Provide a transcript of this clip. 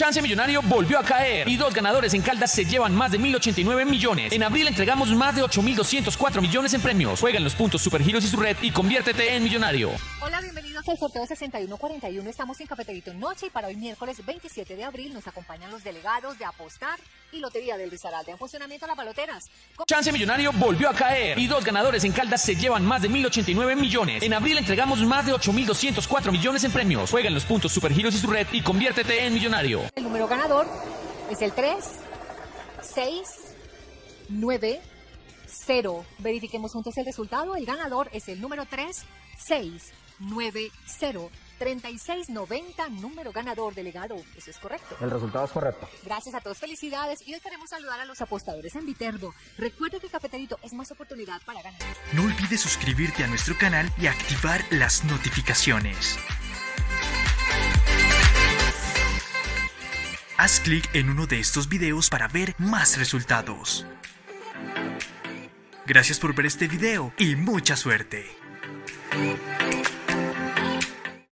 Chance Millonario volvió a caer y 2 ganadores en Caldas se llevan más de 1.089 millones. En abril entregamos más de 8.204 millones en premios. Juega en los puntos Supergiros y su red y conviértete en millonario. Hola, bienvenidos al sorteo 6141. Estamos en Cafeterito Noche y para hoy miércoles 27 de abril nos acompañan los delegados de Apostar y Lotería del Risaralda. En funcionamiento las baloteras. Chance Millonario volvió a caer y 2 ganadores en Caldas se llevan más de 1.089 millones. En abril entregamos más de 8.204 millones en premios. Juega en los puntos Supergiros y su red y conviértete en millonario. El número ganador es el 3, 6, 9, 0. Verifiquemos juntos el resultado. El ganador es el número 3, 6, 9, 0. 3690, número ganador, delegado. Eso es correcto. El resultado es correcto. Gracias a todos, felicidades. Y hoy queremos saludar a los apostadores en Viterbo. Recuerda que Cafeterito es más oportunidad para ganar. No olvides suscribirte a nuestro canal y activar las notificaciones. Haz clic en uno de estos videos para ver más resultados. Gracias por ver este video y mucha suerte.